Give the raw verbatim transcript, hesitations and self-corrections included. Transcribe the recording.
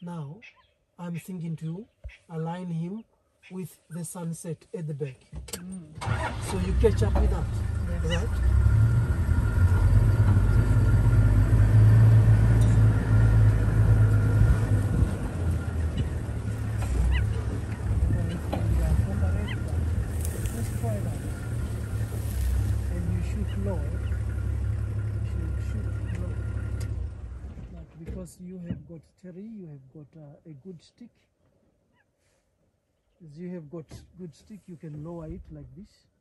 Now, I'm thinking to align him with the sunset at the back. Mm. So you catch up with that, yes. Right? Just try that. And you shoot low. You should shoot low. Like, because you have got Terry, you have got uh, a good stick. As you have got good stick, you can lower it like this.